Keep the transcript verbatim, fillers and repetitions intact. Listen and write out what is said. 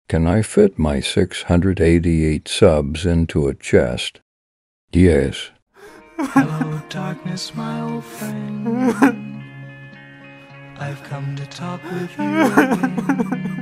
Can I fit my six hundred eighty-eight subs into a chest? Yes. Hello, darkness, my old friend. I've come to talk with you again.